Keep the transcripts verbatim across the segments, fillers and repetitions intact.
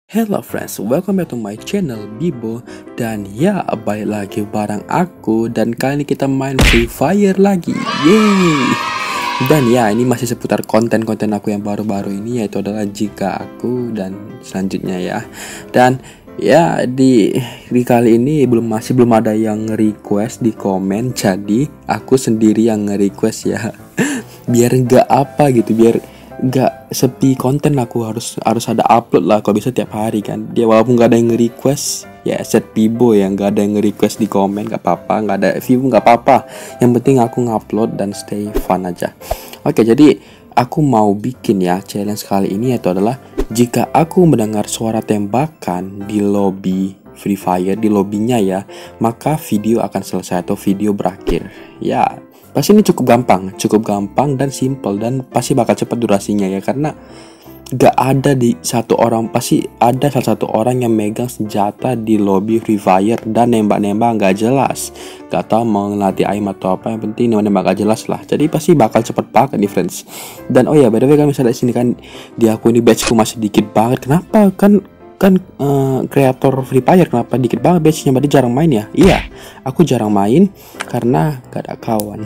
Hello friends, welcome back to my channel Bibo. Dan ya, balik lagi bareng aku. Dan kali ini kita main Free Fire lagi. Yeay. Dan ya, ini masih seputar konten-konten aku yang baru-baru ini, yaitu adalah jika aku dan selanjutnya ya. Dan ya, di, di kali ini belum masih belum ada yang request di komen. Jadi aku sendiri yang nge-request ya. Biar nggak apa gitu, biar nggak sepi konten, aku harus harus ada upload lah kalau bisa tiap hari kan. Dia walaupun nggak ada yang nge-request ya, set Bibo yang nggak ada yang nge-request di komen nggak apa-apa, nggak ada view nggak apa-apa, yang penting aku ngupload dan stay fun aja. Oke, jadi aku mau bikin ya challenge kali ini, yaitu adalah jika aku mendengar suara tembakan di lobby Free Fire, di lobbynya ya, maka video akan selesai atau video berakhir ya. Pasti ini cukup gampang, cukup gampang dan simple, dan pasti bakal cepat durasinya ya, karena gak ada di satu orang, pasti ada salah satu orang yang megang senjata di lobby Free Fire dan nembak-nembak gak jelas, gak tahu mau ngelatih aim atau apa, yang penting nembak gak jelas lah. Jadi pasti bakal cepet banget nih friends. Dan oh ya, by the way, kan misalnya sini kan di aku ini batchku masih dikit banget. Kenapa? Kan kan kreator uh, Free Fire kenapa dikit banget batchnya? Berarti jarang main ya? Iya, aku jarang main karena gak ada kawan.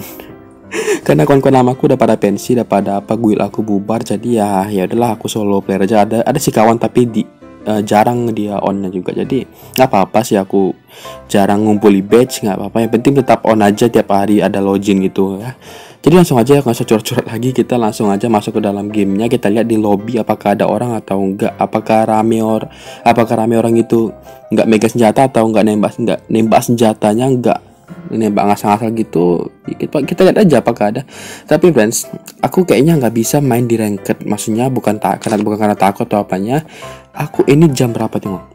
Karena kawan-kawan lamaku udah pada pensi, udah pada apa, guild aku bubar. Jadi ya ya udahlah, aku solo player aja. Ada ada si kawan tapi di uh, jarang dia onnya juga. Jadi nggak apa-apa sih, aku jarang ngumpuli batch, nggak apa-apa. Yang penting tetap on aja, tiap hari ada login gitu ya. Jadi langsung aja, nggak usah curhat-curhat lagi, kita langsung aja masuk ke dalam gamenya. Kita lihat di lobby apakah ada orang atau enggak, apakah rame or apakah rame orang itu nggak megang senjata atau nggak nembak nggak nembak senjatanya, nggak nembak ngasal-ngasal gitu. Kita, kita lihat aja apakah ada. Tapi friends, aku kayaknya nggak bisa main di ranked. Maksudnya bukan tak karena bukan karena takut atau apanya. Aku ini jam berapa tengok?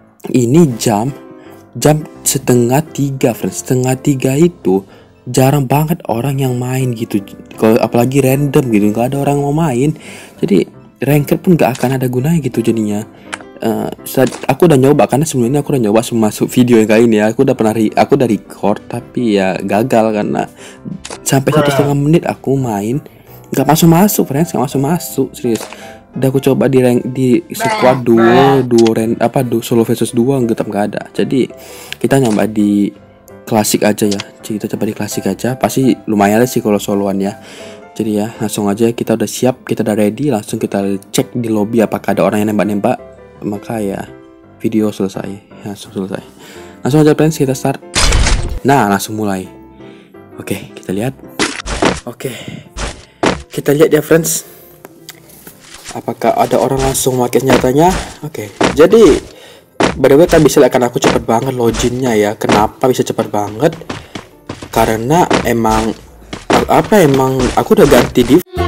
Ini jam jam setengah tiga friends. Setengah tiga itu jarang banget orang yang main gitu, kalau apalagi random gitu, nggak ada orang mau main. Jadi ranked pun nggak akan ada gunanya gitu jadinya. Uh, aku udah nyoba, karena sebelumnya aku udah nyoba masuk video yang kayak ini ya. Aku udah pernah re- aku udah record tapi ya gagal, karena sampai satu setengah menit aku main nggak masuk masuk friends, nggak masuk masuk serius. Udah aku coba di rank di squad duo duo rank apa duo solo versus dua, tetap nggak ada. Jadi kita nyoba di klasik aja ya. Jadi kita coba di klasik aja, pasti lumayan sih kalau soloan ya. Jadi ya langsung aja, kita udah siap, kita udah ready, langsung kita cek di lobby apakah ada orang yang nembak-nembak. Maka ya video selesai, langsung selesai. Langsung aja friends, kita start. Nah, langsung mulai. Oke, kita lihat. Oke, kita lihat ya friends, apakah ada orang langsung pakai senjatanya. Oke, jadi by the way, kan bisa lihat kan aku cepet banget loginnya ya. Kenapa bisa cepet banget? Karena emang apa emang aku udah ganti di